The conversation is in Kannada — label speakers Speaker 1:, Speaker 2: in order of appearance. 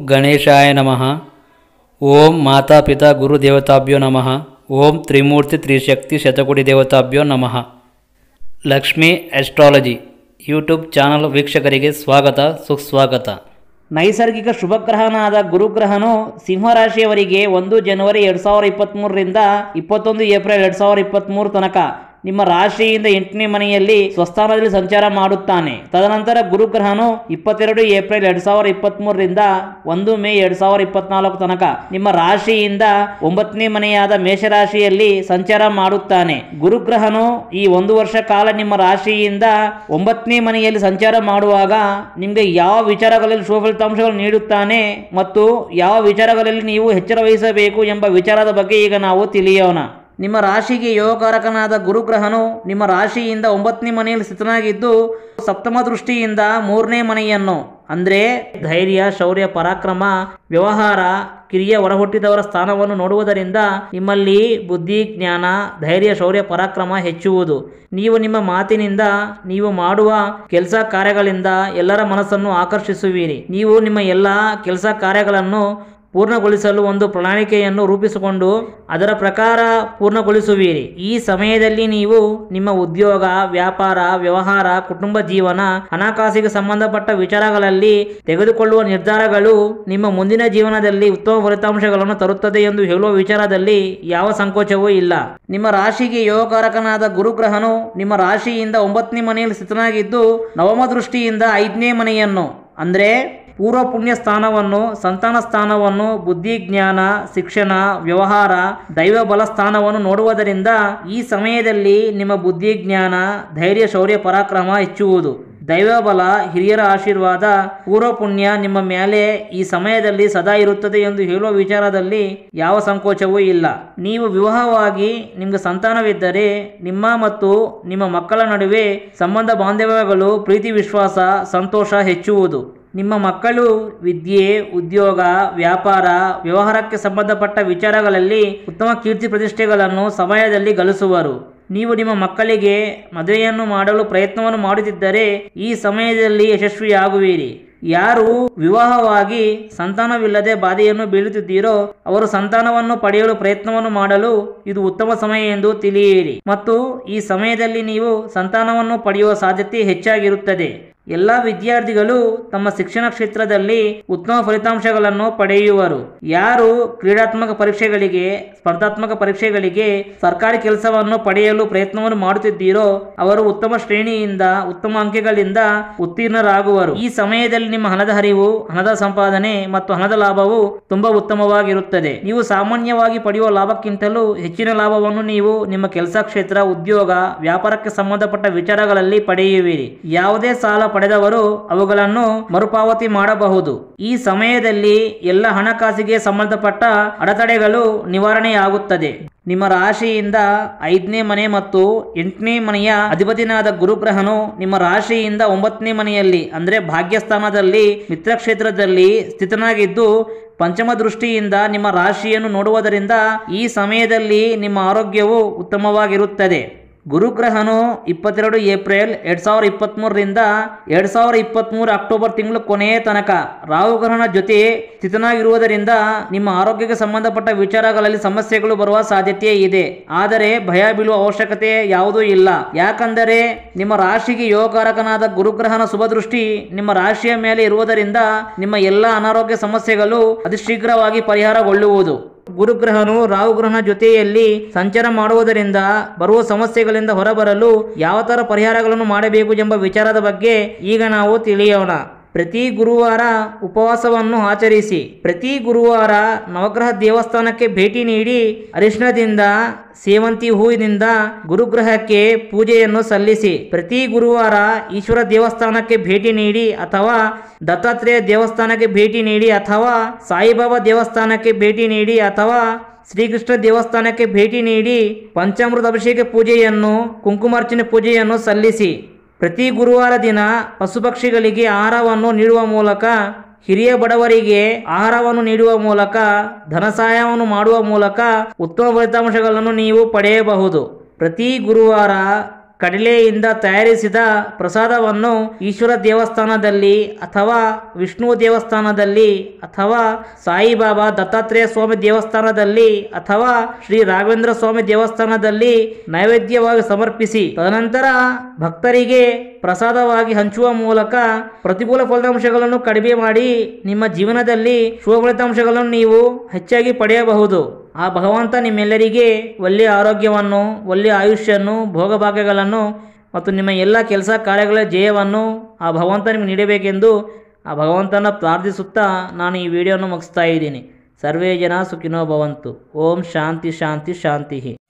Speaker 1: ಗಣೇಶಾಯ ನಮಃ. ಓಂ ಮಾತಾಪಿತಾ ಗುರುದೇವತಾಭ್ಯೋ ನಮಃ. ಓಂ ತ್ರಿಮೂರ್ತಿ ತ್ರಿಶಕ್ತಿ ಶತಕೋಟಿ ದೇವತಾಭ್ಯೋ ನಮಃ. ಲಕ್ಷ್ಮೀ ಆಸ್ಟ್ರಾಲಜಿ ಯೂಟ್ಯೂಬ್ ಚಾನಲ್ ವೀಕ್ಷಕರಿಗೆ ಸ್ವಾಗತ ಸುಸ್ವಾಗತ.
Speaker 2: ನೈಸರ್ಗಿಕ ಶುಭಗ್ರಹನಾದ ಗುರುಗ್ರಹನು ಸಿಂಹರಾಶಿಯವರಿಗೆ 1 ಜನವರಿ 2023ರಿಂದ 21 ಏಪ್ರಿಲ್ 2023 ತನಕ ನಿಮ್ಮ ರಾಶಿಯಿಂದ 8ನೇ ಮನೆಯಲ್ಲಿ ಸ್ವಸ್ಥಾನದಲ್ಲಿ ಸಂಚಾರ ಮಾಡುತ್ತಾನೆ. ತದನಂತರ ಗುರುಗ್ರಹನು 22 ಏಪ್ರಿಲ್ 2023ರಿಂದ 1 ಮೇ 2024 ತನಕ ನಿಮ್ಮ ರಾಶಿಯಿಂದ 9ನೇ ಮನೆಯಾದ ಮೇಷರಾಶಿಯಲ್ಲಿ ಸಂಚಾರ ಮಾಡುತ್ತಾನೆ. ಗುರುಗ್ರಹನು ಈ 1 ವರ್ಷ ಕಾಲ ನಿಮ್ಮ ರಾಶಿಯಿಂದ 9ನೇ ಮನೆಯಲ್ಲಿ ಸಂಚಾರ ಮಾಡುವಾಗ ನಿಮಗೆ ಯಾವ ವಿಚಾರಗಳಲ್ಲಿ ಶುಭ ಫಲಿತಾಂಶಗಳು ನೀಡುತ್ತಾನೆ ಮತ್ತು ಯಾವ ವಿಚಾರಗಳಲ್ಲಿ ನೀವು ಎಚ್ಚರ ವಹಿಸಬೇಕು ಎಂಬ ವಿಚಾರದ ಬಗ್ಗೆ ಈಗ ನಾವು ತಿಳಿಯೋಣ. ನಿಮ್ಮ ರಾಶಿಗೆ ಯೋಗಕಾರಕನಾದ ಗುರುಗ್ರಹನು ನಿಮ್ಮ ರಾಶಿಯಿಂದ 9ನೇ ಮನೆಯಲ್ಲಿ ಸ್ಥಿತನಾಗಿದ್ದು ಸಪ್ತಮ ದೃಷ್ಟಿಯಿಂದ 3ನೇ ಮನೆಯನ್ನು ಅಂದರೆ ಧೈರ್ಯ, ಶೌರ್ಯ, ಪರಾಕ್ರಮ, ವ್ಯವಹಾರ, ಕಿರಿಯ ಹೊರಹುಟ್ಟಿದವರ ಸ್ಥಾನವನ್ನು ನೋಡುವುದರಿಂದ ನಿಮ್ಮಲ್ಲಿ ಬುದ್ಧಿ, ಜ್ಞಾನ, ಧೈರ್ಯ, ಶೌರ್ಯ, ಪರಾಕ್ರಮ ಹೆಚ್ಚುವುದು. ನೀವು ನಿಮ್ಮ ಮಾತಿನಿಂದ, ನೀವು ಮಾಡುವ ಕೆಲಸ ಕಾರ್ಯಗಳಿಂದ ಎಲ್ಲರ ಮನಸ್ಸನ್ನು ಆಕರ್ಷಿಸುವಿರಿ. ನೀವು ನಿಮ್ಮ ಎಲ್ಲ ಕೆಲಸ ಕಾರ್ಯಗಳನ್ನು ಪೂರ್ಣಗೊಳಿಸಲು ಒಂದು ಪ್ರಣಾಳಿಕೆಯನ್ನು ರೂಪಿಸಿಕೊಂಡು ಅದರ ಪ್ರಕಾರ ಪೂರ್ಣಗೊಳಿಸುವಿರಿ. ಈ ಸಮಯದಲ್ಲಿ ನೀವು ನಿಮ್ಮ ಉದ್ಯೋಗ, ವ್ಯಾಪಾರ, ವ್ಯವಹಾರ, ಕುಟುಂಬ ಜೀವನ, ಹಣಕಾಸಿಗೆ ಸಂಬಂಧಪಟ್ಟ ವಿಚಾರಗಳಲ್ಲಿ ತೆಗೆದುಕೊಳ್ಳುವ ನಿರ್ಧಾರಗಳು ನಿಮ್ಮ ಮುಂದಿನ ಜೀವನದಲ್ಲಿ ಉತ್ತಮ ಫಲಿತಾಂಶಗಳನ್ನು ತರುತ್ತದೆ ಎಂದು ಹೇಳುವ ವಿಚಾರದಲ್ಲಿ ಯಾವ ಸಂಕೋಚವೂ ಇಲ್ಲ. ನಿಮ್ಮ ರಾಶಿಗೆ ಯೋಗಕಾರಕನಾದ ಗುರುಗ್ರಹನು ನಿಮ್ಮ ರಾಶಿಯಿಂದ 9ನೇ ಮನೆಯಲ್ಲಿ ಸ್ಥಿತನಾಗಿದ್ದು ನವಮ ದೃಷ್ಟಿಯಿಂದ 5ನೇ ಮನೆಯನ್ನು ಅಂದರೆ ಪೂರ್ವ ಪುಣ್ಯ ಸ್ಥಾನವನ್ನು, ಸಂತಾನ ಸ್ಥಾನವನ್ನು, ಬುದ್ಧಿ, ಜ್ಞಾನ, ಶಿಕ್ಷಣ, ವ್ಯವಹಾರ, ದೈವ ಬಲ ಸ್ಥಾನವನ್ನು ನೋಡುವುದರಿಂದ ಈ ಸಮಯದಲ್ಲಿ ನಿಮ್ಮ ಬುದ್ಧಿ, ಜ್ಞಾನ, ಧೈರ್ಯ, ಶೌರ್ಯ, ಪರಾಕ್ರಮ ಹೆಚ್ಚುವುದು. ದೈವ ಬಲ, ಹಿರಿಯರ ಆಶೀರ್ವಾದ, ಪೂರ್ವ ಪುಣ್ಯ ನಿಮ್ಮ ಮೇಲೆ ಈ ಸಮಯದಲ್ಲಿ ಸದಾ ಇರುತ್ತದೆ ಎಂದು ಹೇಳುವ ವಿಚಾರದಲ್ಲಿ ಯಾವ ಸಂಕೋಚವೂ ಇಲ್ಲ. ನೀವು ವಿವಾಹವಾಗಿ ನಿಮಗೆ ಸಂತಾನವಿದ್ದರೆ ನಿಮ್ಮ ಮತ್ತು ನಿಮ್ಮ ಮಕ್ಕಳ ನಡುವೆ ಸಂಬಂಧ ಬಾಂಧವ್ಯಗಳು, ಪ್ರೀತಿ, ವಿಶ್ವಾಸ, ಸಂತೋಷ ಹೆಚ್ಚುವುದು. ನಿಮ್ಮ ಮಕ್ಕಳು ವಿದ್ಯೆ, ಉದ್ಯೋಗ, ವ್ಯಾಪಾರ, ವ್ಯವಹಾರಕ್ಕೆ ಸಂಬಂಧಪಟ್ಟ ವಿಚಾರಗಳಲ್ಲಿ ಉತ್ತಮ ಕೀರ್ತಿ ಪ್ರತಿಷ್ಠೆಗಳನ್ನು ಸಮಯದಲ್ಲಿ ಗಳಿಸುವರು. ನೀವು ನಿಮ್ಮ ಮಕ್ಕಳಿಗೆ ಮದುವೆಯನ್ನು ಮಾಡಲು ಪ್ರಯತ್ನವನ್ನು ಮಾಡುತ್ತಿದ್ದರೆ ಈ ಸಮಯದಲ್ಲಿ ಯಶಸ್ವಿಯಾಗುವಿರಿ. ಯಾರು ವಿವಾಹವಾಗಿ ಸಂತಾನವಿಲ್ಲದೆ ಬಾಧೆಯನ್ನು ಬೀಳುತ್ತಿದ್ದೀರೋ ಅವರು ಸಂತಾನವನ್ನು ಪಡೆಯಲು ಪ್ರಯತ್ನವನ್ನು ಮಾಡಲು ಇದು ಉತ್ತಮ ಸಮಯ ಎಂದು ತಿಳಿಯಿರಿ ಮತ್ತು ಈ ಸಮಯದಲ್ಲಿ ನೀವು ಸಂತಾನವನ್ನು ಪಡೆಯುವ ಸಾಧ್ಯತೆ ಹೆಚ್ಚಾಗಿರುತ್ತದೆ. ಎಲ್ಲ ವಿದ್ಯಾರ್ಥಿಗಳು ತಮ್ಮ ಶಿಕ್ಷಣ ಕ್ಷೇತ್ರದಲ್ಲಿ ಉತ್ತಮ ಫಲಿತಾಂಶಗಳನ್ನು ಪಡೆಯುವರು. ಯಾರು ಕ್ರೀಡಾತ್ಮಕ ಪರೀಕ್ಷೆಗಳಿಗೆ, ಸ್ಪರ್ಧಾತ್ಮಕ ಪರೀಕ್ಷೆಗಳಿಗೆ, ಸರ್ಕಾರಿ ಕೆಲಸವನ್ನು ಪಡೆಯಲು ಪ್ರಯತ್ನವನ್ನು ಮಾಡುತ್ತಿದ್ದೀರೋ ಅವರು ಉತ್ತಮ ಶ್ರೇಣಿಯಿಂದ, ಉತ್ತಮ ಅಂಕೆಗಳಿಂದ ಉತ್ತೀರ್ಣರಾಗುವರು. ಈ ಸಮಯದಲ್ಲಿ ನಿಮ್ಮ ಹಣದ ಹರಿವು, ಹಣದ ಸಂಪಾದನೆ ಮತ್ತು ಹಣದ ಲಾಭವು ತುಂಬಾ ಉತ್ತಮವಾಗಿರುತ್ತದೆ. ನೀವು ಸಾಮಾನ್ಯವಾಗಿ ಪಡೆಯುವ ಲಾಭಕ್ಕಿಂತಲೂ ಹೆಚ್ಚಿನ ಲಾಭವನ್ನು ನೀವು ನಿಮ್ಮ ಕೆಲಸ ಕ್ಷೇತ್ರ, ಉದ್ಯೋಗ, ವ್ಯಾಪಾರಕ್ಕೆ ಸಂಬಂಧಪಟ್ಟ ವಿಚಾರಗಳಲ್ಲಿ ಪಡೆಯುವಿರಿ. ಯಾವುದೇ ಸಾಲ ಪಡೆದವರು ಅವುಗಳನ್ನು ಮರುಪಾವತಿ ಮಾಡಬಹುದು. ಈ ಸಮಯದಲ್ಲಿ ಎಲ್ಲ ಹಣಕಾಸಿಗೆ ಸಂಬಂಧಪಟ್ಟ ಅಡೆತಡೆಗಳು ನಿವಾರಣೆಯಾಗುತ್ತದೆ. ನಿಮ್ಮ ರಾಶಿಯಿಂದ 5ನೇ ಮನೆ ಮತ್ತು 8ನೇ ಮನೆಯ ಅಧಿಪತಿನಾದ ಗುರುಗ್ರಹನು ನಿಮ್ಮ ರಾಶಿಯಿಂದ 9ನೇ ಮನೆಯಲ್ಲಿ ಅಂದರೆ ಭಾಗ್ಯಸ್ಥಾನದಲ್ಲಿ ಮಿತ್ರಕ್ಷೇತ್ರದಲ್ಲಿ ಸ್ಥಿತನಾಗಿದ್ದು ಪಂಚಮ ದೃಷ್ಟಿಯಿಂದ ನಿಮ್ಮ ರಾಶಿಯನ್ನು ನೋಡುವುದರಿಂದ ಈ ಸಮಯದಲ್ಲಿ ನಿಮ್ಮ ಆರೋಗ್ಯವು ಉತ್ತಮವಾಗಿರುತ್ತದೆ. ಗುರುಗ್ರಹನು 22 ಏಪ್ರಿಲ್ 2023ರಿಂದ 2023 ಅಕ್ಟೋಬರ್ ತಿಂಗಳು ಕೊನೆಯ ತನಕ ರಾಹುಗ್ರಹನ ಜೊತೆ ಸ್ಥಿತನಾಗಿರುವುದರಿಂದ ನಿಮ್ಮ ಆರೋಗ್ಯಕ್ಕೆ ಸಂಬಂಧಪಟ್ಟ ವಿಚಾರಗಳಲ್ಲಿ ಸಮಸ್ಯೆಗಳು ಬರುವ ಸಾಧ್ಯತೆ ಇದೆ. ಆದರೆ ಭಯ ಬೀಳುವ ಅವಶ್ಯಕತೆ ಯಾವುದೂ ಇಲ್ಲ. ಯಾಕಂದರೆ ನಿಮ್ಮ ರಾಶಿಗೆ ಯೋಗಕಾರಕನಾದ ಗುರುಗ್ರಹನ ಶುಭ ದೃಷ್ಟಿ ನಿಮ್ಮ ರಾಶಿಯ ಮೇಲೆ ಇರುವುದರಿಂದ ನಿಮ್ಮ ಎಲ್ಲ ಅನಾರೋಗ್ಯ ಸಮಸ್ಯೆಗಳು ಅತಿ ಶೀಘ್ರವಾಗಿ ಪರಿಹಾರಗೊಳ್ಳುವುದು. ಗುರುಗ್ರಹನು ರಾಹುಗ್ರಹನ ಜೊತೆಯಲ್ಲಿ ಸಂಚಾರ ಮಾಡುವುದರಿಂದ ಬರುವ ಸಮಸ್ಯೆಗಳಿಂದ ಹೊರಬರಲು ಯಾವ ಥರ ಪರಿಹಾರಗಳನ್ನು ಮಾಡಬೇಕು ಎಂಬ ವಿಚಾರದ ಬಗ್ಗೆ ಈಗ ನಾವು ತಿಳಿಯೋಣ. ಪ್ರತಿ ಗುರುವಾರ ಉಪವಾಸವನ್ನು ಆಚರಿಸಿ. ಪ್ರತಿ ಗುರುವಾರ ನವಗ್ರಹ ದೇವಸ್ಥಾನಕ್ಕೆ ಭೇಟಿ ನೀಡಿ ಅರಿಶಿಣದಿಂದ, ಸೇವಂತಿ ಹೂವಿನಿಂದ ಗುರುಗ್ರಹಕ್ಕೆ ಪೂಜೆಯನ್ನು ಸಲ್ಲಿಸಿ. ಪ್ರತಿ ಗುರುವಾರ ಈಶ್ವರ ದೇವಸ್ಥಾನಕ್ಕೆ ಭೇಟಿ ನೀಡಿ ಅಥವಾ ದತ್ತಾತ್ರೇಯ ದೇವಸ್ಥಾನಕ್ಕೆ ಭೇಟಿ ನೀಡಿ ಅಥವಾ ಸಾಯಿಬಾಬಾ ದೇವಸ್ಥಾನಕ್ಕೆ ಭೇಟಿ ನೀಡಿ ಅಥವಾ ಶ್ರೀಕೃಷ್ಣ ದೇವಸ್ಥಾನಕ್ಕೆ ಭೇಟಿ ನೀಡಿ ಪಂಚಾಮೃತ ಅಭಿಷೇಕ ಪೂಜೆಯನ್ನು, ಕುಂಕುಮಾರ್ಚನೆ ಪೂಜೆಯನ್ನು ಸಲ್ಲಿಸಿ. ಪ್ರತಿ ಗುರುವಾರ ದಿನ ಪಶುಪಕ್ಷಿಗಳಿಗೆ ಆಹಾರವನ್ನು ನೀಡುವ ಮೂಲಕ, ಹಿರಿಯ ಬಡವರಿಗೆ ಆಹಾರವನ್ನು ನೀಡುವ ಮೂಲಕ, ಧನ ಸಹಾಯವನ್ನು ಮಾಡುವ ಮೂಲಕ ಉತ್ತಮ ಫಲಿತಾಂಶಗಳನ್ನು ನೀವು ಪಡೆಯಬಹುದು. ಪ್ರತಿ ಗುರುವಾರ ಕಡಲೆಯಿಂದ ತಯಾರಿಸಿದ ಪ್ರಸಾದವನ್ನು ಈಶ್ವರ ದೇವಸ್ಥಾನದಲ್ಲಿ ಅಥವಾ ವಿಷ್ಣು ದೇವಸ್ಥಾನದಲ್ಲಿ ಅಥವಾ ಸಾಯಿಬಾಬಾ ದತ್ತಾತ್ರೇಯ ಸ್ವಾಮಿ ದೇವಸ್ಥಾನದಲ್ಲಿ ಅಥವಾ ಶ್ರೀ ರಾಘವೇಂದ್ರ ಸ್ವಾಮಿ ದೇವಸ್ಥಾನದಲ್ಲಿ ನೈವೇದ್ಯವಾಗಿ ಸಮರ್ಪಿಸಿ ತದನಂತರ ಭಕ್ತರಿಗೆ ಪ್ರಸಾದವಾಗಿ ಹಂಚುವ ಮೂಲಕ ಪ್ರತಿಕೂಲ ಫಲಿತಾಂಶಗಳನ್ನು ಕಡಿಮೆ ಮಾಡಿ ನಿಮ್ಮ ಜೀವನದಲ್ಲಿ ಶುಭ ಫಲಿತಾಂಶಗಳನ್ನು ನೀವು ಹೆಚ್ಚಾಗಿ ಪಡೆಯಬಹುದು. ಆ ಭಗವಂತ ನಿಮ್ಮೆಲ್ಲರಿಗೆ ಒಳ್ಳೆಯ ಆರೋಗ್ಯವನ್ನು, ಒಳ್ಳೆಯ ಆಯುಷ್ಯನ್ನು, ಭೋಗಭಾಗ್ಯಗಳನ್ನು ಮತ್ತು ನಿಮ್ಮ ಎಲ್ಲ ಕೆಲಸ ಕಾರ್ಯಗಳ ಜಯವನ್ನು ಆ ಭಗವಂತ ನಿಮಗೆ ನೀಡಬೇಕೆಂದು ಆ ಭಗವಂತನ ಪ್ರಾರ್ಥಿಸುತ್ತಾ ನಾನು ಈ ವಿಡಿಯೋವನ್ನು ಮುಗಿಸ್ತಾ ಇದ್ದೀನಿ. ಸರ್ವೇ ಜನ ಸುಖಿನೋ ಭವಂತು. ಓಂ ಶಾಂತಿ ಶಾಂತಿ ಶಾಂತಿ.